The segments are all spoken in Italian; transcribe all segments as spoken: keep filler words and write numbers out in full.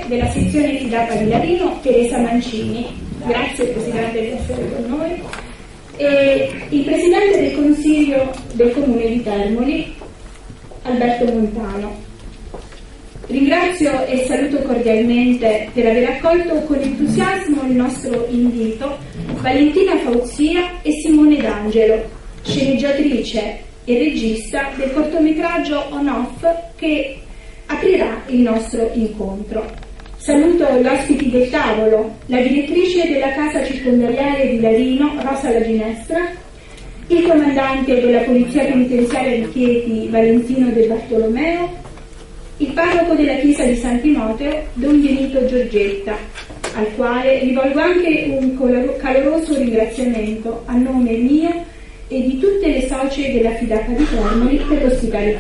della sezione Fidapa di Larino, Teresa Mancini. Grazie Presidente di essere con noi. E il Presidente del Consiglio del Comune di Termoli, Alberto Montano. Ringrazio e saluto cordialmente per aver accolto con entusiasmo il nostro invito Valentina Fauzia e Simone D'Angelo, sceneggiatrice e regista del cortometraggio On Off che aprirà il nostro incontro. Saluto gli ospiti del tavolo, la direttrice della casa circondariale di Larino, Rosa La Ginestra, il comandante della Polizia Penitenziaria di Chieti, Valentino De Bartolomeo, il parroco della chiesa di San Timoteo, Don Benito Giorgetta, al quale rivolgo anche un caloroso ringraziamento a nome mio e di tutte le socie della Fidapa di Termoli per l'ospitalità.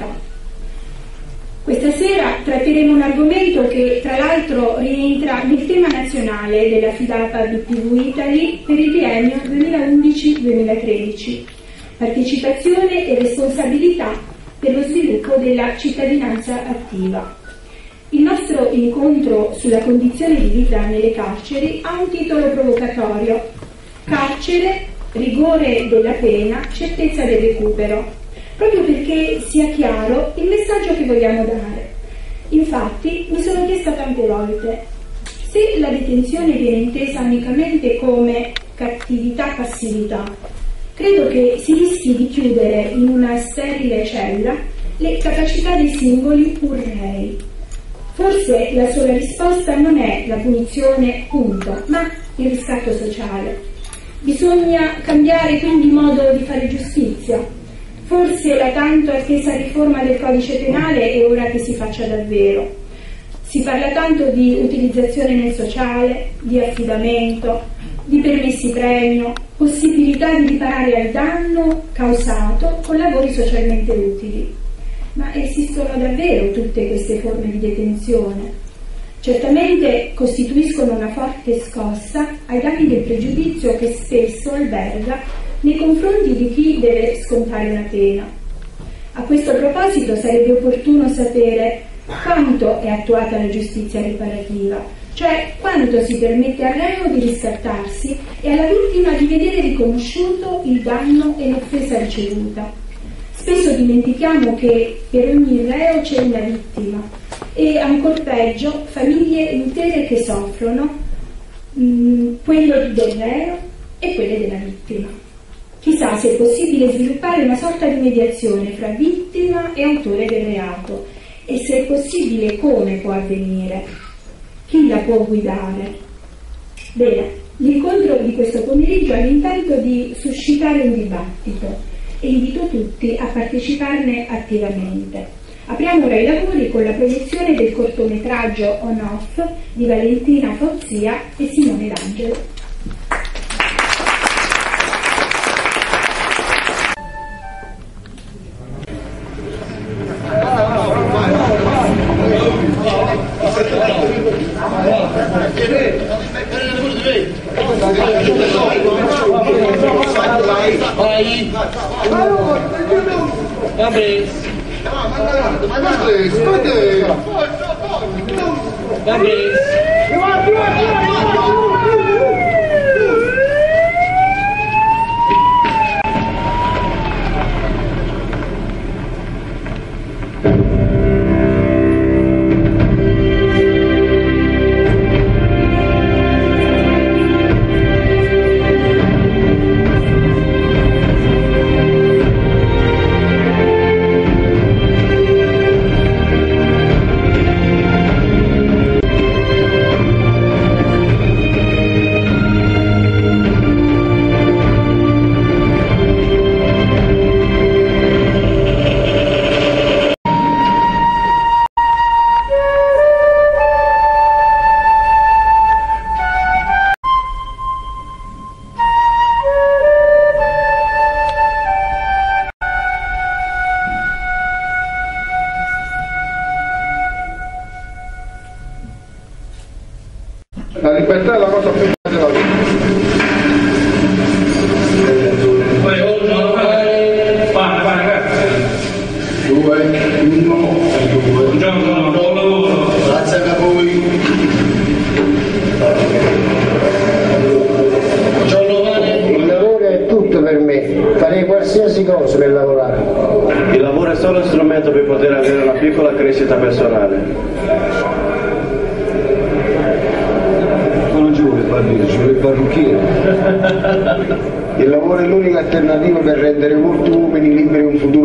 Questa sera tratteremo un argomento che tra l'altro rientra nel tema nazionale della Fidapa B P V Italy per il biennio duemilaundici duemilatredici, partecipazione e responsabilità per lo sviluppo della cittadinanza attiva. Il nostro incontro sulla condizione di vita nelle carceri ha un titolo provocatorio: Carcere, rigore della pena, certezza del recupero, proprio perché sia chiaro il messaggio che vogliamo dare. Infatti mi sono chiesta tante volte: se la detenzione viene intesa unicamente come cattività-passività, credo che si rischi di chiudere in una sterile cella le capacità dei singoli pur rei. Forse la sola risposta non è la punizione, punto, ma il riscatto sociale. Bisogna cambiare quindi modo di fare giustizia. Forse la tanto attesa riforma del codice penale è ora che si faccia davvero. Si parla tanto di utilizzazione nel sociale, di affidamento, di permessi premio, possibilità di riparare al danno causato con lavori socialmente utili. Ma esistono davvero tutte queste forme di detenzione? Certamente costituiscono una forte scossa ai danni del pregiudizio che spesso alberga nei confronti di chi deve scontare una pena. A questo proposito sarebbe opportuno sapere quanto è attuata la giustizia riparativa, cioè quanto si permette al reo di riscattarsi e alla vittima di vedere riconosciuto il danno e l'offesa ricevuta. Spesso dimentichiamo che per ogni reo c'è una vittima e, ancor peggio, famiglie intere che soffrono, mh, quelle del reo e quelle della vittima. Chissà se è possibile sviluppare una sorta di mediazione fra vittima e autore del reato, e se è possibile come può avvenire. Chi la può guidare? Bene, l'incontro di questo pomeriggio ha l'intento di suscitare un dibattito e invito tutti a parteciparne attivamente. Apriamo ora i lavori con la proiezione del cortometraggio On Off di Valentina Fauzia e Simone D'Angelo. La libertà è la cosa più bella della vita. Due, uno, due. Buongiorno, buon lavoro. Grazie a voi. faticoso nel lavorare. Il lavoro è solo uno strumento per poter avere una piccola crescita personale. Non ci vuole il bambino, ci vuole il parrucchiere. Il lavoro è l'unica alternativa per rendere molti uomini liberi un futuro.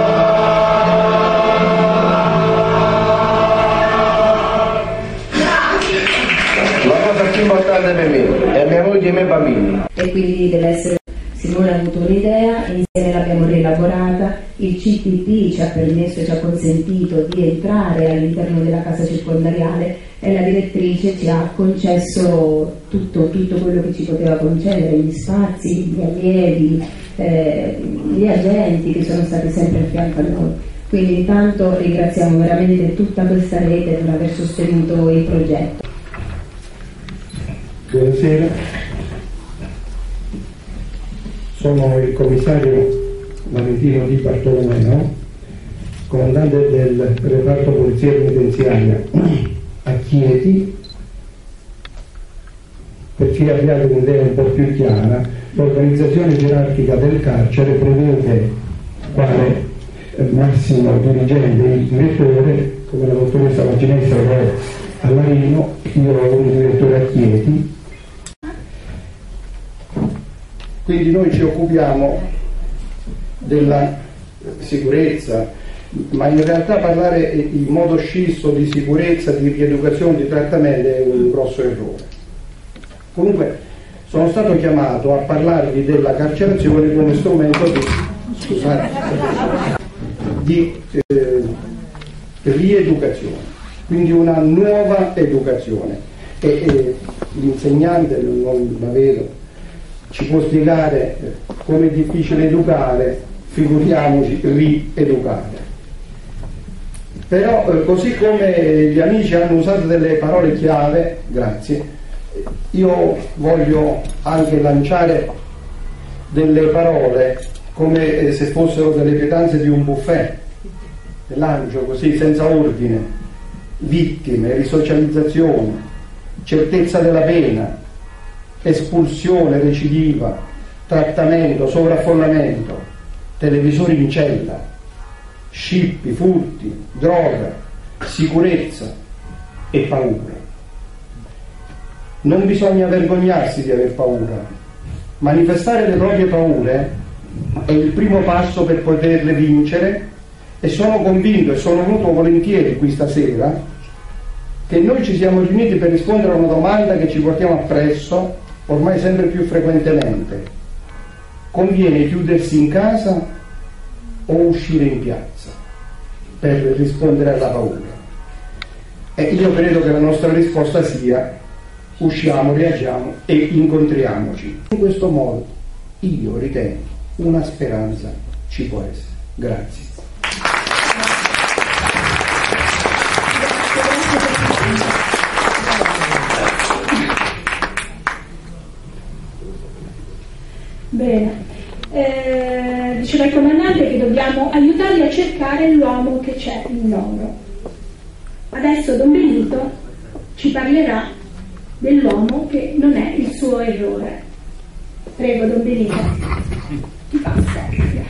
La cosa più importante per me è mia moglie e i miei bambini. E quindi deve essere. Simone ha avuto un'idea, insieme l'abbiamo rielaborata, il C T P ci ha permesso e ci ha consentito di entrare all'interno della casa circondariale e la direttrice ci ha concesso tutto, tutto quello che ci poteva concedere, gli spazi, gli allievi, eh, gli agenti che sono stati sempre a fianco a noi. Quindi intanto ringraziamo veramente tutta questa rete per aver sostenuto il progetto. Buonasera. Sono il commissario Valentino Di Bartolomeo, comandante del reparto Polizia Penitenziaria a Chieti. Per chi abbia un'idea un po' più chiara, l'organizzazione gerarchica del carcere prevede quale massimo dirigente il direttore, come la dottoressa Vaginessa che è a Marino, io ho un direttore a Chieti. Quindi noi ci occupiamo della sicurezza, ma in realtà parlare in modo scisso di sicurezza, di rieducazione, di trattamento è un grosso errore. Comunque sono stato chiamato a parlarvi della carcerazione come strumento di, scusate, di eh, rieducazione, quindi una nuova educazione. E, e l'insegnante, non la vedo, ci può spiegare come è difficile educare, figuriamoci rieducare. Però eh, così come gli amici hanno usato delle parole chiave, grazie, io voglio anche lanciare delle parole come eh, se fossero delle pietanze di un buffet, le lancio così senza ordine: vittime, risocializzazione, certezza della pena, espulsione recidiva, trattamento, sovraffollamento, televisori in cella, scippi, furti, droga, sicurezza e paura. Non bisogna vergognarsi di aver paura. Manifestare le proprie paure è il primo passo per poterle vincere, e sono convinto e sono venuto volentieri qui stasera che noi ci siamo riuniti per rispondere a una domanda che ci portiamo appresso ormai sempre più frequentemente: conviene chiudersi in casa o uscire in piazza per rispondere alla paura? E io credo che la nostra risposta sia: usciamo, reagiamo e incontriamoci. In questo modo io ritengo una speranza ci può essere. Grazie. Bene, eh, diceva il comandante che dobbiamo aiutarli a cercare l'uomo che c'è in loro. Adesso Don Benito ci parlerà dell'uomo che non è il suo errore. Prego Don Benito, ti passo. Grazie.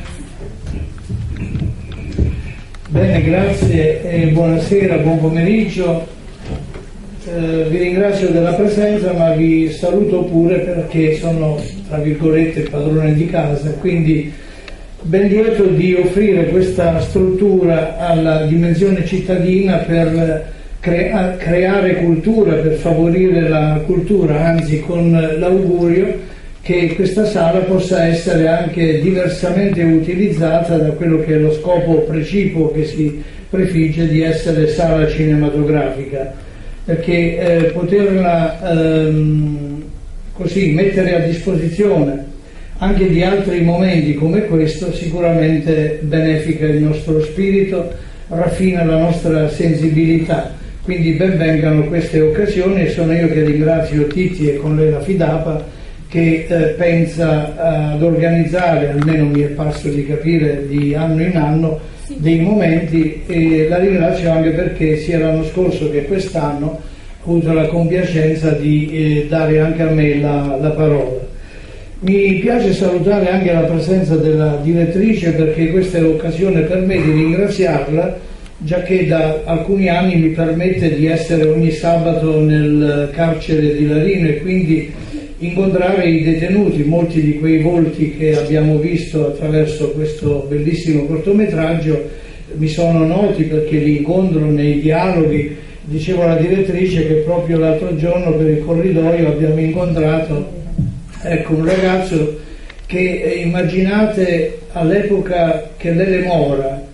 Bene, grazie e buonasera, buon pomeriggio. Eh, vi ringrazio della presenza, ma vi saluto pure perché sono, tra virgolette, padrone di casa, quindi ben lieto di offrire questa struttura alla dimensione cittadina per crea- creare cultura, per favorire la cultura, anzi con l'augurio che questa sala possa essere anche diversamente utilizzata da quello che è lo scopo precipuo che si prefigge di essere sala cinematografica, perché eh, poterla ehm, così mettere a disposizione anche di altri momenti come questo sicuramente benefica il nostro spirito, raffina la nostra sensibilità. Quindi ben vengano queste occasioni, e sono io che ringrazio Tizi e con lei la Fidapa che eh, pensa ad organizzare, almeno mi è parso di capire di anno in anno, dei momenti, e la ringrazio anche perché sia l'anno scorso che quest'anno ho avuto la compiacenza di eh, dare anche a me la, la parola. Mi piace salutare anche la presenza della direttrice, perché questa è l'occasione per me di ringraziarla, già che da alcuni anni mi permette di essere ogni sabato nel carcere di Larino e quindi incontrare i detenuti. Molti di quei volti che abbiamo visto attraverso questo bellissimo cortometraggio mi sono noti, perché li incontro nei dialoghi. Dicevo alla direttrice che proprio l'altro giorno per il corridoio abbiamo incontrato ecco, un ragazzo che, immaginate, all'epoca che Lele Mora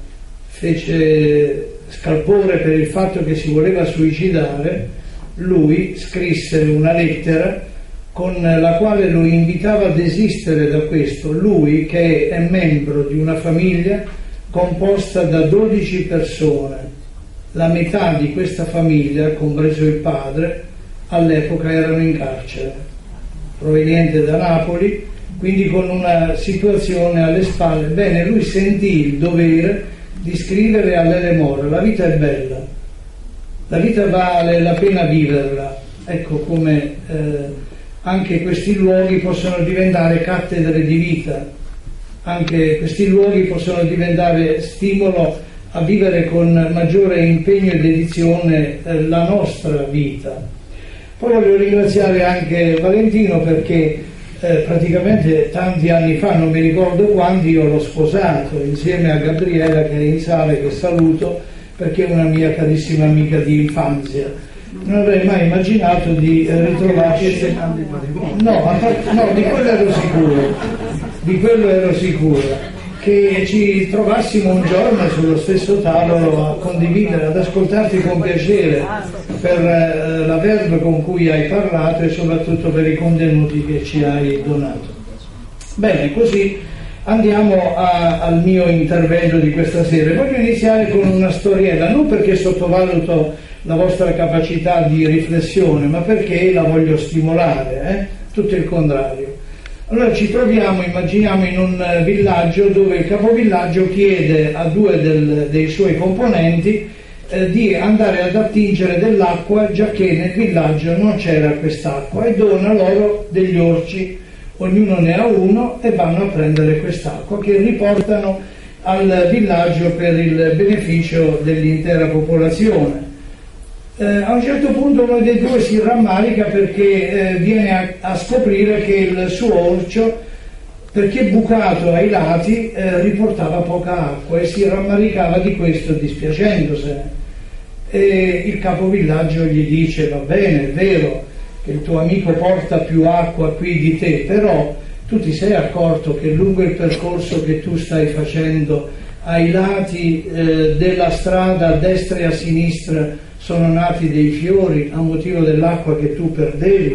fece scalpore per il fatto che si voleva suicidare, lui scrisse una lettera con la quale lo invitava a desistere da questo. Lui, che è membro di una famiglia composta da dodici persone, la metà di questa famiglia, compreso il padre, all'epoca erano in carcere, proveniente da Napoli, quindi con una situazione alle spalle. Bene, lui sentì il dovere di scrivere a Lele Mora: la vita è bella, la vita vale la pena viverla. Ecco come eh, anche questi luoghi possono diventare cattedre di vita, anche questi luoghi possono diventare stimolo a vivere con maggiore impegno e dedizione eh, la nostra vita. Poi voglio ringraziare anche Valentino, perché eh, praticamente tanti anni fa, non mi ricordo quando, io l'ho sposato insieme a Gabriela, che è in sala, che saluto, perché è una mia carissima amica di infanzia. Non avrei mai immaginato di eh, ritrovarci. No, no, di quello ero sicuro, di quello ero sicuro. Che ci trovassimo un giorno sullo stesso tavolo a condividere, ad ascoltarti con piacere per eh, la verve con cui hai parlato e soprattutto per i contenuti che ci hai donato. Bene, così andiamo a, al mio intervento di questa sera. Voglio iniziare con una storiella, non perché sottovaluto la vostra capacità di riflessione, ma perché la voglio stimolare, eh? Tutto il contrario. Allora ci troviamo, immaginiamo, in un villaggio dove il capovillaggio chiede a due del, dei suoi componenti eh, di andare ad attingere dell'acqua, già che nel villaggio non c'era quest'acqua, e dona loro degli orci, ognuno ne ha uno, e vanno a prendere quest'acqua che riportano al villaggio per il beneficio dell'intera popolazione. Eh, a un certo punto uno dei due si rammarica perché eh, viene a, a scoprire che il suo orcio, perché bucato ai lati, eh, riportava poca acqua, e si rammaricava di questo, dispiacendosene. E il capovillaggio gli dice: va bene, è vero che il tuo amico porta più acqua qui di te, però tu ti sei accorto che lungo il percorso che tu stai facendo ai lati eh, della strada, a destra e a sinistra, sono nati dei fiori a motivo dell'acqua che tu perdevi?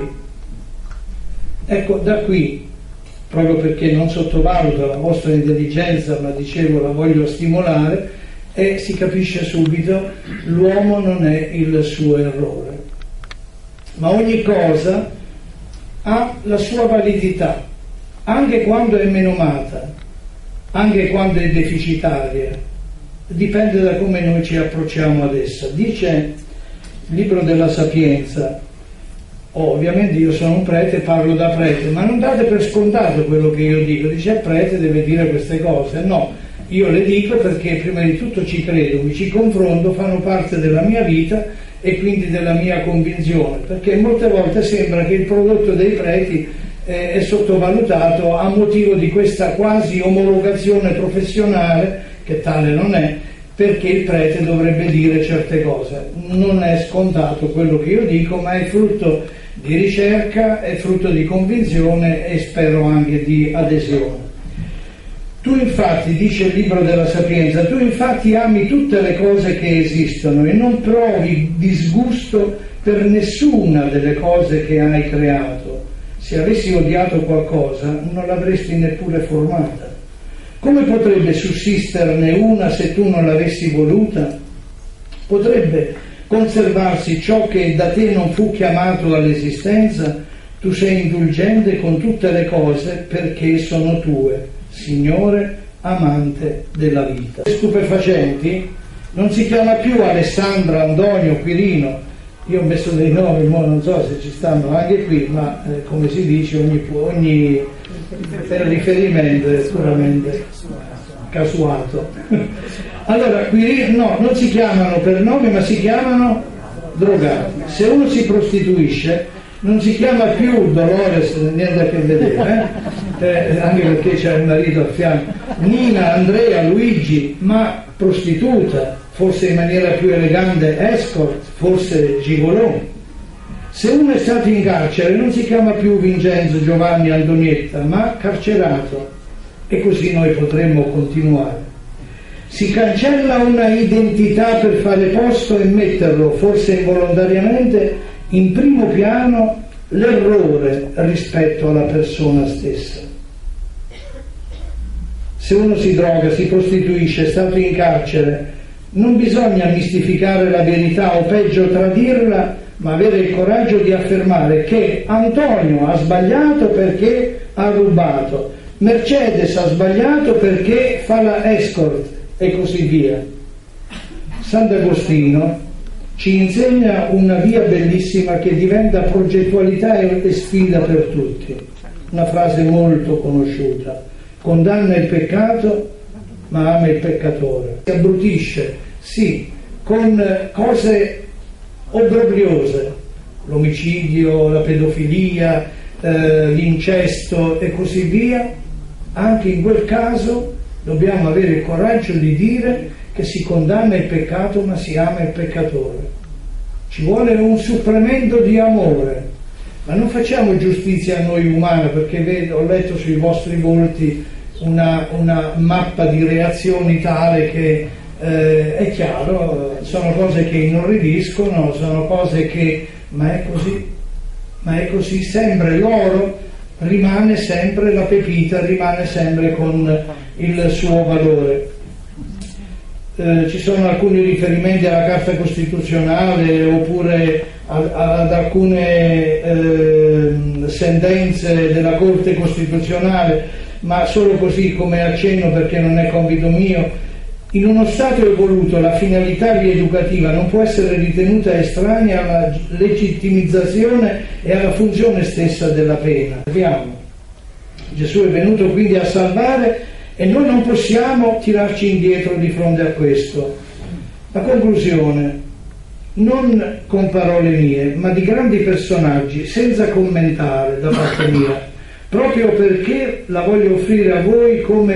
Ecco, da qui, proprio perché non sottovaluto la vostra intelligenza, ma dicevo la voglio stimolare, e si capisce subito: l'uomo non è il suo errore, ma ogni cosa ha la sua validità, anche quando è menomata, anche quando è deficitaria. Dipende da come noi ci approcciamo ad essa. Dice il libro della Sapienza, oh, ovviamente io sono un prete, parlo da prete, ma non date per scontato quello che io dico. Dice: il prete deve dire queste cose. No, io le dico perché prima di tutto ci credo, mi ci confronto, fanno parte della mia vita e quindi della mia convinzione, perché molte volte sembra che il prodotto dei preti eh, è sottovalutato a motivo di questa quasi omologazione professionale, che tale non è, perché il prete dovrebbe dire certe cose. Non è scontato quello che io dico, ma è frutto di ricerca, è frutto di convinzione e spero anche di adesione. Tu infatti, dice il libro della Sapienza, tu infatti ami tutte le cose che esistono e non provi disgusto per nessuna delle cose che hai creato. Se avessi odiato qualcosa non l'avresti neppure formata. Come potrebbe sussisterne una se tu non l'avessi voluta? Potrebbe conservarsi ciò che da te non fu chiamato all'esistenza? Tu sei indulgente con tutte le cose perché sono tue, Signore, amante della vita. Stupefacenti non si chiama più Alessandra, Antonio, Quirino, io ho messo dei nomi, ma non so se ci stanno anche qui, ma eh, come si dice ogni, ogni riferimento è puramente casuato. Allora, qui no, non si chiamano per nome, ma si chiamano drogati. Se uno si prostituisce non si chiama più Dolores, niente a che vedere, eh? Eh, anche perché c'è il marito a fianco, Nina, Andrea, Luigi, ma prostituta, forse in maniera più elegante escort, forse gigolò. Se uno è stato in carcere non si chiama più Vincenzo, Giovanni, Antonietta, ma carcerato, e così noi potremmo continuare. Si cancella una identità per fare posto e metterlo, forse involontariamente, in primo piano l'errore rispetto alla persona stessa. Se uno si droga, si prostituisce, è stato in carcere, non bisogna mistificare la verità o peggio tradirla, ma avere il coraggio di affermare che Antonio ha sbagliato perché ha rubato, Mercedes ha sbagliato perché fa la escort e così via. Sant'Agostino ci insegna una via bellissima che diventa progettualità e sfida per tutti. Una frase molto conosciuta: condanna il peccato ma ama il peccatore. Si abbrutisce, sì, con cose obbrobriose, l'omicidio, la pedofilia, eh, l'incesto e così via. Anche in quel caso dobbiamo avere il coraggio di dire che si condanna il peccato ma si ama il peccatore. Ci vuole un supplemento di amore, ma non facciamo giustizia a noi umani, perché vedo, ho letto sui vostri volti una, una mappa di reazioni tale che eh, è chiaro, sono cose che inorridiscono, sono cose che, ma è così, ma è così, sempre l'oro rimane sempre, la pepita rimane sempre con il suo valore. Eh, ci sono alcuni riferimenti alla Carta Costituzionale oppure a, a, ad alcune eh, sentenze della Corte Costituzionale, ma solo così come accenno, perché non è compito mio. In uno Stato evoluto la finalità rieducativa non può essere ritenuta estranea alla legittimizzazione e alla funzione stessa della pena. Gesù è venuto quindi a salvare e noi non possiamo tirarci indietro di fronte a questo. La conclusione, non con parole mie, ma di grandi personaggi, senza commentare da parte mia, proprio perché la voglio offrire a voi come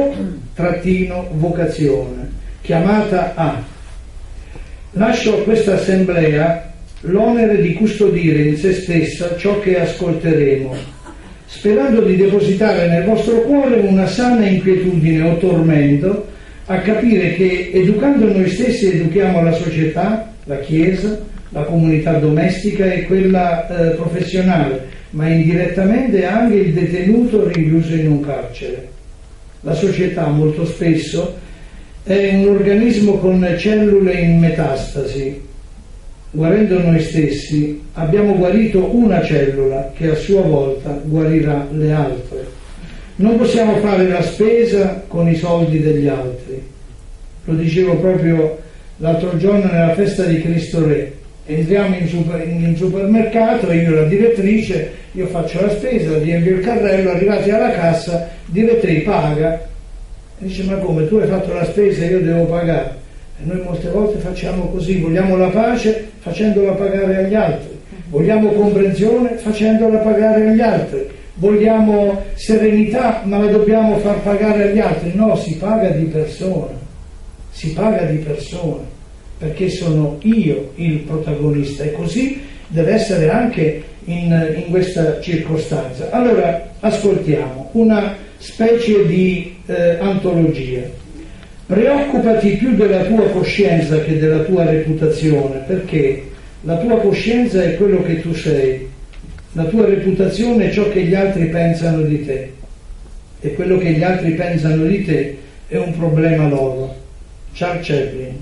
pro-vocazione, chiamata a. Lascio a questa assemblea l'onere di custodire in se stessa ciò che ascolteremo, sperando di depositare nel vostro cuore una sana inquietudine o tormento a capire che educando noi stessi educhiamo la società, la Chiesa, la comunità domestica e quella eh, professionale, ma indirettamente anche il detenuto rinchiuso in un carcere. La società molto spesso è un organismo con cellule in metastasi. Guarendo noi stessi abbiamo guarito una cellula che a sua volta guarirà le altre. Non possiamo fare la spesa con i soldi degli altri. Lo dicevo proprio l'altro giorno nella festa di Cristo Re. Entriamo in, super, in supermercato, io la direttrice, io faccio la spesa, riempio il carrello, arrivati alla cassa, direttrice paga. E dice: ma come, tu hai fatto la spesa e io devo pagare? E noi molte volte facciamo così, vogliamo la pace facendola pagare agli altri, vogliamo comprensione facendola pagare agli altri, vogliamo serenità ma la dobbiamo far pagare agli altri. No, si paga di persona, si paga di persona, perché sono io il protagonista, e così deve essere anche in, in questa circostanza. Allora ascoltiamo una specie di eh, antologia. Preoccupati più della tua coscienza che della tua reputazione, perché la tua coscienza è quello che tu sei, la tua reputazione è ciò che gli altri pensano di te, e quello che gli altri pensano di te è un problema loro. Charles Chaplin.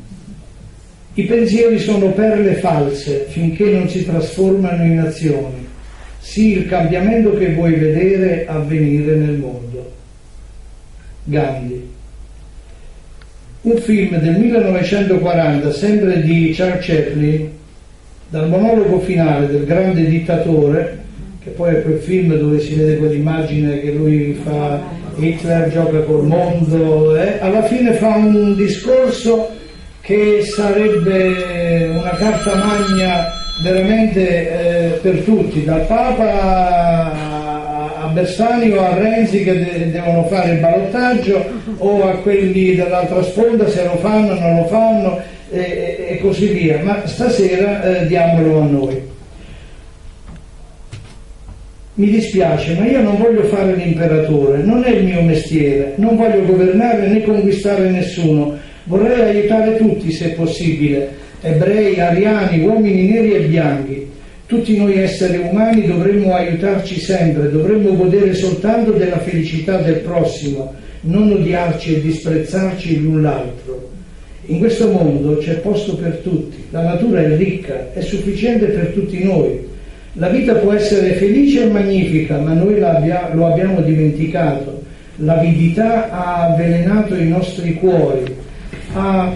I pensieri sono perle false finché non si trasformano in azioni. Sii il cambiamento che vuoi vedere avvenire nel mondo. Gandhi. Un film del millenovecentoquaranta, sempre di Charles Chaplin, dal monologo finale del grande dittatore, che poi è quel film dove si vede quell'immagine che lui fa, Hitler gioca col mondo, eh, alla fine fa un discorso che sarebbe una carta magna veramente eh, per tutti, dal Papa a Bersani o a Renzi che de- devono fare il ballottaggio, o a quelli dell'altra sponda se lo fanno o non lo fanno, e, e così via. Ma stasera eh, diamolo a noi. Mi dispiace, ma io non voglio fare l'imperatore, non è il mio mestiere, non voglio governare né conquistare nessuno, vorrei aiutare tutti se possibile, ebrei, ariani, uomini neri e bianchi. Tutti noi esseri umani dovremmo aiutarci sempre, dovremmo godere soltanto della felicità del prossimo, non odiarci e disprezzarci l'un l'altro. In questo mondo c'è posto per tutti, la natura è ricca, è sufficiente per tutti noi. La vita può essere felice e magnifica, ma noi l'abbia, lo abbiamo dimenticato. L'avidità ha avvelenato i nostri cuori, ha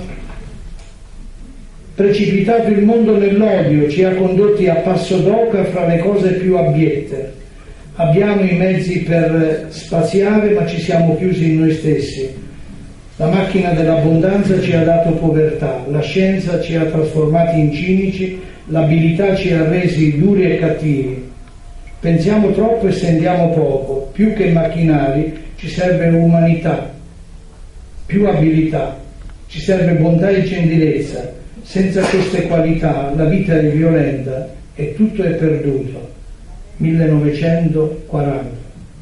precipitato il mondo nell'odio, ci ha condotti a passo d'oca fra le cose più abiette. Abbiamo i mezzi per spaziare, ma ci siamo chiusi in noi stessi. La macchina dell'abbondanza ci ha dato povertà, la scienza ci ha trasformati in cinici, l'abilità ci ha resi duri e cattivi. Pensiamo troppo e sentiamo poco. Più che macchinari ci serve umanità, più abilità, ci serve bontà e gentilezza. Senza queste qualità la vita è violenta e tutto è perduto. millenovecentoquaranta.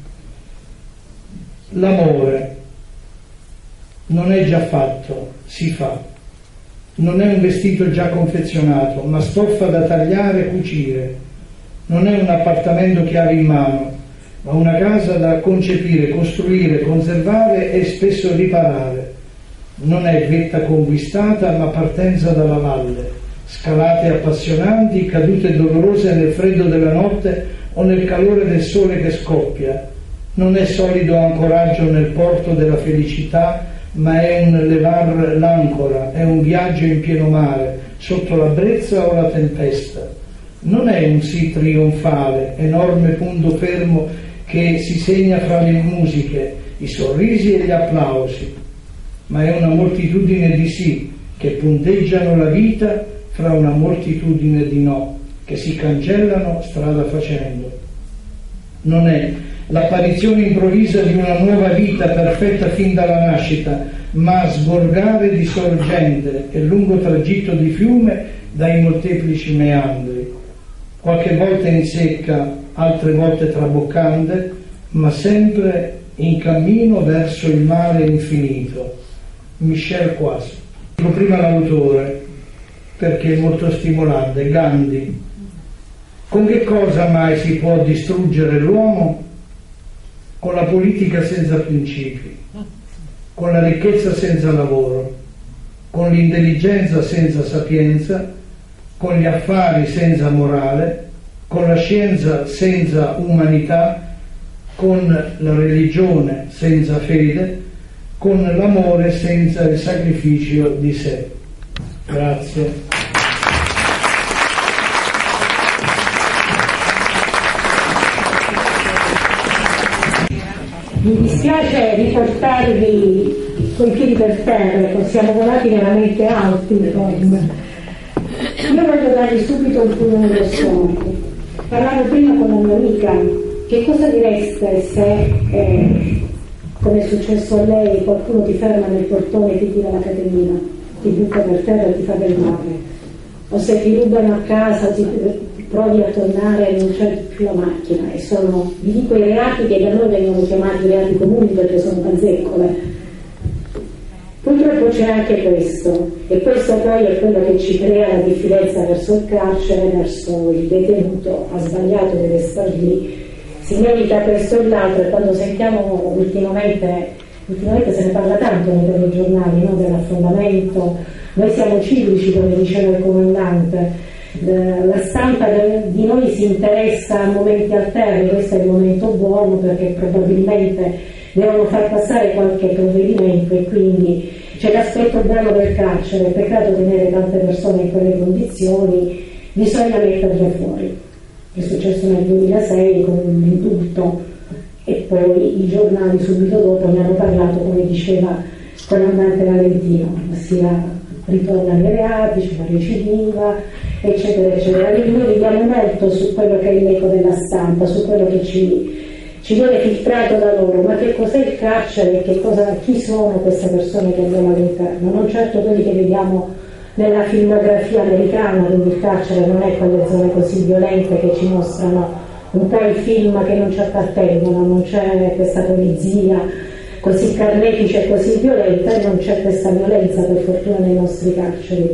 L'amore non è già fatto, si fa. Non è un vestito già confezionato, ma stoffa da tagliare e cucire. Non è un appartamento chiave in mano, ma una casa da concepire, costruire, conservare e spesso riparare. Non è vetta conquistata, ma partenza dalla valle, scalate appassionanti, cadute dolorose nel freddo della notte o nel calore del sole che scoppia. Non è solido ancoraggio nel porto della felicità, ma è un levar l'ancora, è un viaggio in pieno mare, sotto la brezza o la tempesta. Non è un sì trionfale, enorme punto fermo che si segna fra le musiche, i sorrisi e gli applausi, ma è una moltitudine di sì che punteggiano la vita fra una moltitudine di no, che si cancellano strada facendo. Non è l'apparizione improvvisa di una nuova vita perfetta fin dalla nascita, ma sgorgare di sorgente e lungo tragitto di fiume dai molteplici meandri, qualche volta in secca, altre volte traboccante, ma sempre in cammino verso il mare infinito. Michel Quas. Dico prima l'autore perché è molto stimolante. Gandhi. Con che cosa mai si può distruggere l'uomo? Con la politica senza principi, con la ricchezza senza lavoro, con l'intelligenza senza sapienza, con gli affari senza morale, con la scienza senza umanità, con la religione senza fede, con l'amore senza il sacrificio di sé. Grazie. Mi dispiace riportarvi coi piedi per terra, siamo volati veramente alti. Io voglio darvi subito un pugno nello stomaco. Parlavo prima con la mia amica, che cosa direste se, eh, come è successo a lei, qualcuno ti ferma nel portone e ti tira la catenina, ti butta per terra e ti fa del male, o se ti rubano a casa, ti provi a tornare e non c'è più la macchina, e sono, vi dico, i reati che da noi vengono chiamati reati comuni perché sono bazzecole. Purtroppo c'è anche questo, e questo poi è quello che ci crea la diffidenza verso il carcere, verso il detenuto. Ha sbagliato, deve star lì, si merita questo e l'altro. E quando sentiamo ultimamente, ultimamente se ne parla tanto nei telegiornali, no, dell'affondamento, noi siamo ciclici, come diceva il comandante. La stampa di noi si interessa a momenti alterni, questo è il momento buono perché probabilmente devono far passare qualche provvedimento e quindi c'è l'aspetto buono del carcere. Peccato tenere tante persone in quelle condizioni bisogna metterle fuori. È successo nel duemilasei con un indulto e poi i giornali subito dopo ne hanno parlato, come diceva il comandante Valentino, ossia ritornano i reati, ci fa recidiva, eccetera, eccetera. Quindi noi vediamo molto su quello che è l'eco della stampa, su quello che ci, ci viene filtrato da loro, ma che cos'è il carcere, che cosa, chi sono queste persone che abbiamo all'interno, non certo quelli che vediamo nella filmografia americana, dove il carcere non è quelle zone così violente che ci mostrano un po' i film che non ci appartengono, non c'è questa polizia così carnefice e così violenta, e non c'è questa violenza per fortuna nei nostri carceri.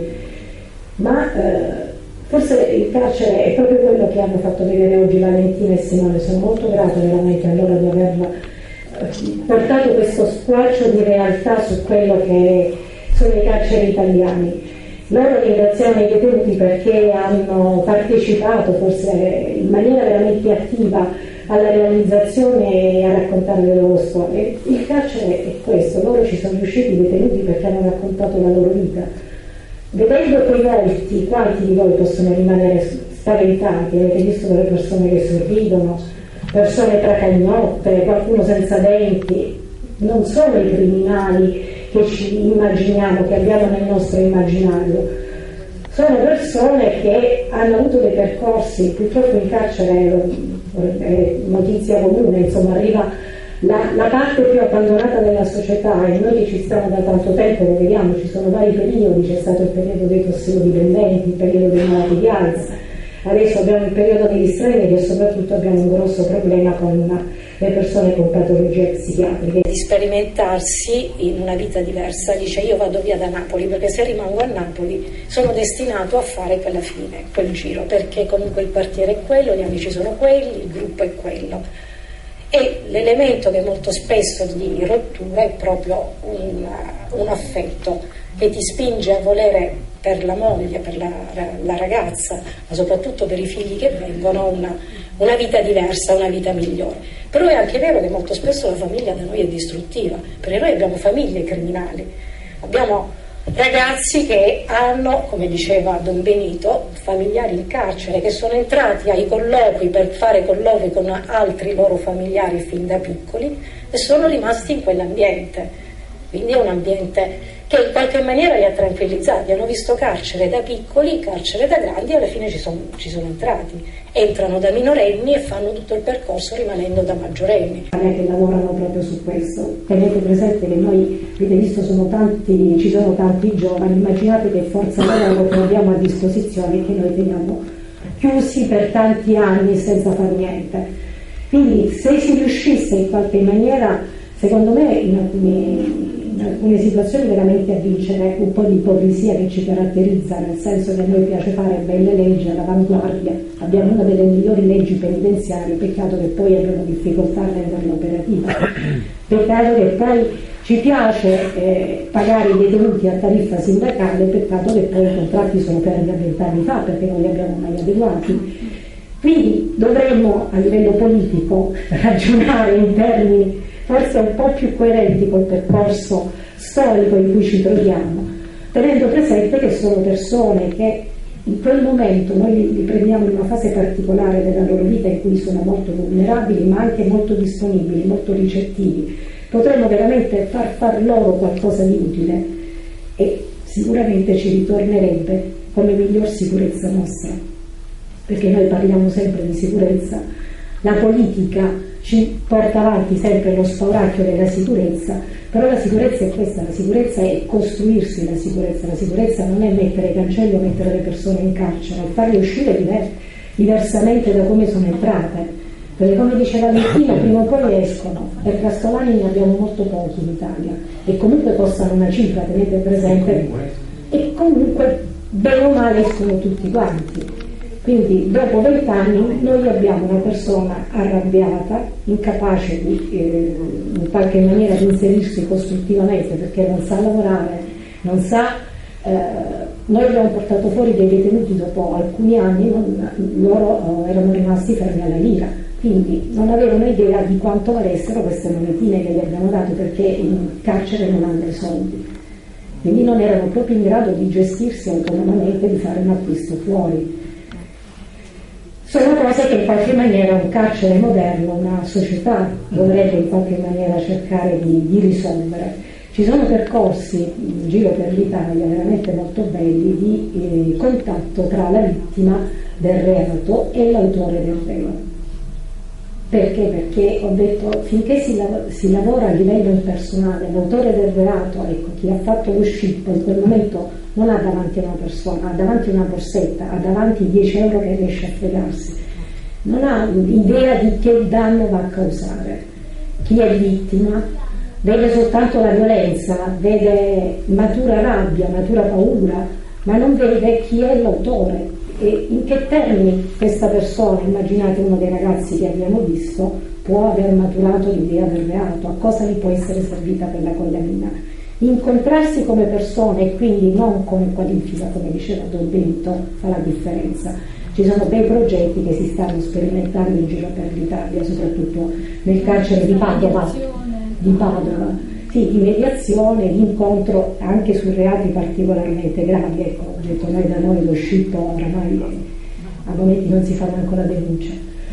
Ma eh, forse il carcere è proprio quello che hanno fatto vedere oggi Valentina e Simone. Sono molto grata veramente a loro di aver eh, portato questo squarcio di realtà su quello che sono i carceri italiani. Loro ringraziano i detenuti perché hanno partecipato forse in maniera veramente attiva alla realizzazione e a raccontare le loro storie. Il carcere è questo, loro ci sono riusciti, i detenuti, perché hanno raccontato la loro vita. Vedendo quei volti, quanti di voi possono rimanere spaventati? Avete visto delle persone che sorridono, persone tra cagnotte, qualcuno senza denti? Non sono i criminali che ci immaginiamo, che abbiamo nel nostro immaginario. Sono persone che hanno avuto dei percorsi, purtroppo in carcere è notizia comune, insomma arriva la, la parte più abbandonata della società, e noi che ci stiamo da tanto tempo lo vediamo, ci sono vari periodi, c'è stato il periodo dei tossicodipendenti, il periodo dei malati di Alzheimer, adesso abbiamo il periodo degli stranieri e soprattutto abbiamo un grosso problema con le persone con patologie psichiatriche. Di sperimentarsi in una vita diversa, dice io vado via da Napoli perché se rimango a Napoli sono destinato a fare quella fine, quel giro, perché comunque il quartiere è quello, gli amici sono quelli, il gruppo è quello. E l'elemento che molto spesso di rottura è proprio un, un affetto che ti spinge a volere per la moglie, per la, la ragazza, ma soprattutto per i figli che vengono, una, una vita diversa, una vita migliore. Però è anche vero che molto spesso la famiglia da noi è distruttiva, perché noi abbiamo famiglie criminali, abbiamo ragazzi che hanno, come diceva Don Benito, familiari in carcere, che sono entrati ai colloqui per fare colloqui con altri loro familiari fin da piccoli e sono rimasti in quell'ambiente. Quindi è un ambiente che in qualche maniera li ha tranquillizzati, hanno visto carcere da piccoli, carcere da grandi, e alla fine ci sono, ci sono entrati, entrano da minorenni e fanno tutto il percorso rimanendo da maggiorenni. Che lavorano proprio su questo. Tenete presente che noi, avete visto, sono tanti, ci sono tanti giovani, immaginate che forza lavoro che abbiamo a disposizione e che noi teniamo chiusi per tanti anni senza fare niente. Quindi se si riuscisse in qualche maniera, secondo me in alcuni in alcune situazioni veramente a vincere un po' di ipocrisia che ci caratterizza, nel senso che a noi piace fare belle leggi all'avanguardia, abbiamo una delle migliori leggi penitenziarie, peccato che poi abbiamo difficoltà a renderla operativa, peccato che poi ci piace eh, pagare i detenuti a tariffa sindacale, peccato che poi i contratti sono fermi da vent'anni fa perché non li abbiamo mai adeguati. Quindi dovremmo a livello politico ragionare in termini forse un po' più coerenti col percorso storico in cui ci troviamo, tenendo presente che sono persone che in quel momento noi li, li prendiamo in una fase particolare della loro vita in cui sono molto vulnerabili ma anche molto disponibili, molto ricettivi. Potremmo veramente far far loro qualcosa di utile e sicuramente ci ritornerebbe come miglior sicurezza nostra, perché noi parliamo sempre di sicurezza, la politica ci porta avanti sempre lo spauracchio della sicurezza, però la sicurezza è questa, la sicurezza è costruirsi la sicurezza, la sicurezza non è mettere i cancelli o mettere le persone in carcere, è farle uscire diver- diversamente da come sono entrate, perché come diceva Valentina prima o poi escono, per Castolani ne abbiamo molto pochi in Italia e comunque costano una cifra, tenete presente, e comunque bene o male escono tutti quanti. Quindi dopo vent'anni noi abbiamo una persona arrabbiata, incapace di eh, in qualche maniera di inserirsi costruttivamente perché non sa lavorare, non sa, eh, noi abbiamo portato fuori dei detenuti dopo alcuni anni, non, loro eh, erano rimasti fermi alla lira, quindi non avevano idea di quanto valessero queste monetine che gli abbiamo dato perché in carcere non hanno i soldi, quindi non erano proprio in grado di gestirsi autonomamente, di fare un acquisto fuori. sono cose che in qualche maniera un carcere moderno, una società dovrebbe in qualche maniera cercare di, di risolvere. Ci sono percorsi in giro per l'Italia veramente molto belli di eh, contatto tra la vittima del reato e l'autore del reato. Perché? Perché ho detto, finché si, lav- si lavora a livello impersonale, l'autore del reato, ecco, chi ha fatto lo scippo in quel momento non ha davanti una persona, ha davanti una borsetta, ha davanti dieci euro che riesce a fregarsi, non ha idea di che danno va a causare. Chi è vittima vede soltanto la violenza, vede matura rabbia, matura paura, ma non vede chi è l'autore e in che termini questa persona, immaginate uno dei ragazzi che abbiamo visto, può aver maturato l'idea del reato, a cosa gli può essere servita quella collanina. Incontrarsi come persone e quindi non come qualifica, come diceva Don Benito, fa la differenza. Ci sono bei progetti che si stanno sperimentando in giro per l'Italia, soprattutto nel carcere di Padova, di Padova. Sì, di mediazione, di incontro anche su reati particolarmente gravi. Ecco, ho detto noi da noi lo scippo oramai a momenti non si fa neanche la denuncia.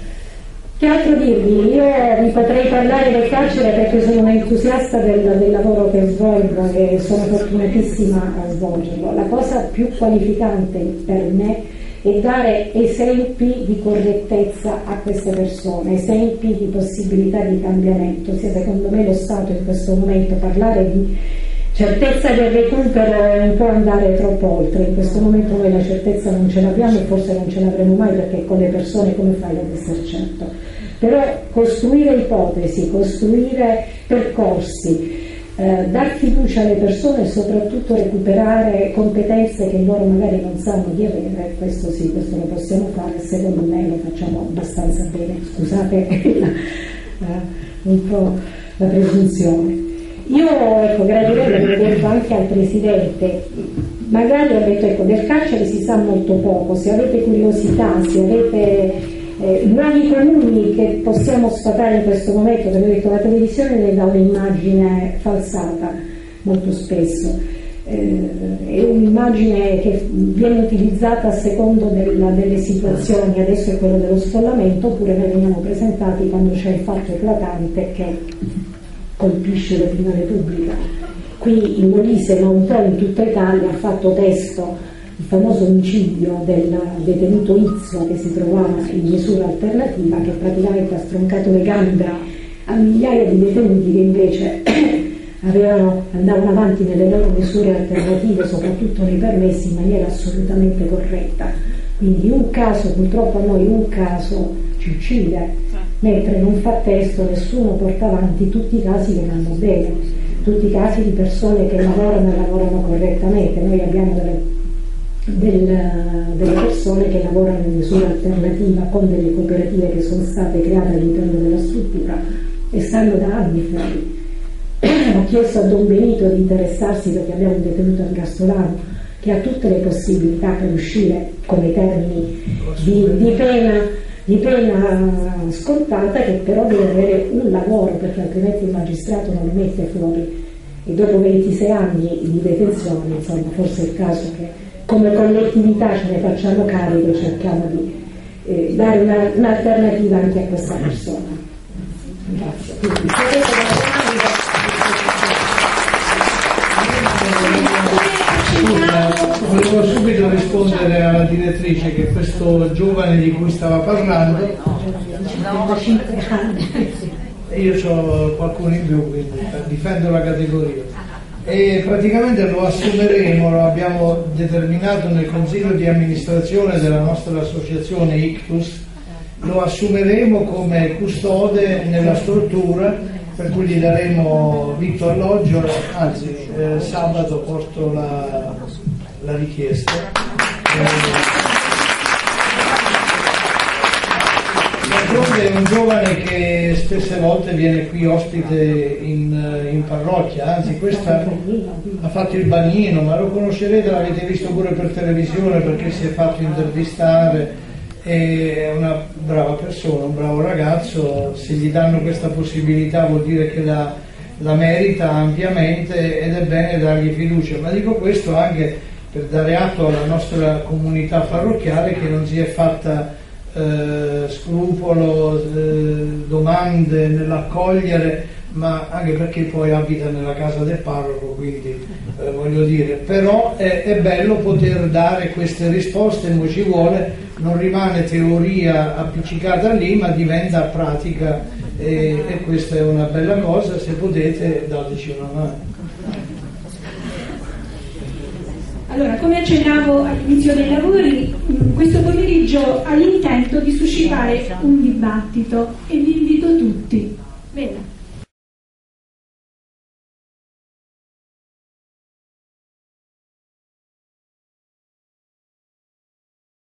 Che altro dirvi? Io vi potrei parlare del carcere perché sono un entusiasta del, del lavoro che svolgo e sono fortunatissima a svolgerlo. La cosa più qualificante per me è dare esempi di correttezza a queste persone, esempi di possibilità di cambiamento. Sia secondo me lo Stato in questo momento parlare di certezza del recupero è un po' andare troppo oltre. In questo momento noi la certezza non ce l'abbiamo e forse non ce l'avremo mai, perché con le persone come fai ad essere certo? Però costruire ipotesi, costruire percorsi, Eh, dar fiducia alle persone e soprattutto recuperare competenze che loro magari non sanno di avere, questo sì, questo lo possiamo fare, secondo me lo facciamo abbastanza bene, scusate la, la, un po' la presunzione. Io ecco, gradirei aver detto anche al Presidente, magari ho detto ecco, del carcere si sa molto poco, se avete curiosità, se avete Eh, luoghi comuni che possiamo sfatare in questo momento, perché ho detto la televisione ne dà un'immagine falsata molto spesso, eh, è un'immagine che viene utilizzata a secondo della, delle situazioni. Adesso è quello dello sfollamento, oppure noi veniamo presentati quando c'è il fatto eclatante che colpisce l'opinione pubblica. Qui in Molise, ma un po' in tutta Italia, ha fatto testo il famoso omicidio del detenuto Izzo che si trovava in misura alternativa, che praticamente ha stroncato le gambe a migliaia di detenuti che invece avevano, andavano avanti nelle loro misure alternative, soprattutto nei permessi, in maniera assolutamente corretta. Quindi un caso, purtroppo a noi un caso ci uccide, mentre non fa testo nessuno porta avanti tutti i casi che vanno bene, tutti i casi di persone che lavorano e lavorano correttamente. Noi abbiamo delle Del, delle persone che lavorano in misura alternativa con delle cooperative che sono state create all'interno della struttura e stanno da anni fuori. Ho chiesto a Don Benito di interessarsi perché abbiamo un detenuto ergastolano che ha tutte le possibilità per uscire con i termini di, di, pena, di pena scontata, che però deve avere un lavoro perché altrimenti il magistrato non lo mette fuori, e dopo ventisei anni di detenzione insomma forse è il caso che come collettività ce ne facciamo carico e cerchiamo di eh, dare una, un'alternativa anche a questa persona. Grazie. Quindi, volevo subito rispondere alla direttrice che questo giovane di cui stava parlando, io ho qualcuno in più, quindi difendo la categoria. E praticamente lo assumeremo, lo abbiamo determinato nel consiglio di amministrazione della nostra associazione Ictus, lo assumeremo come custode nella struttura, per cui gli daremo vitto, alloggio, anzi eh, sabato porto la, la richiesta. Eh, D'altronde è un giovane che spesse volte viene qui ospite in, in parrocchia, anzi questa ha fatto il bagnino, ma lo conoscerete, l'avete visto pure per televisione perché si è fatto intervistare, è una brava persona, un bravo ragazzo, se gli danno questa possibilità vuol dire che la, la merita ampiamente ed è bene dargli fiducia, ma dico questo anche per dare atto alla nostra comunità parrocchiale che non si è fatta eh, scrupolo, eh, domande nell'accogliere, ma anche perché poi abita nella casa del parroco, quindi eh, voglio dire, però è, è bello poter dare queste risposte, mo ci vuole, non rimane teoria appiccicata lì, ma diventa pratica, e, e questa è una bella cosa. Se potete dateci una mano. Allora, come accennavo all'inizio dei lavori, questo pomeriggio ha l'intento di suscitare un dibattito e vi invito tutti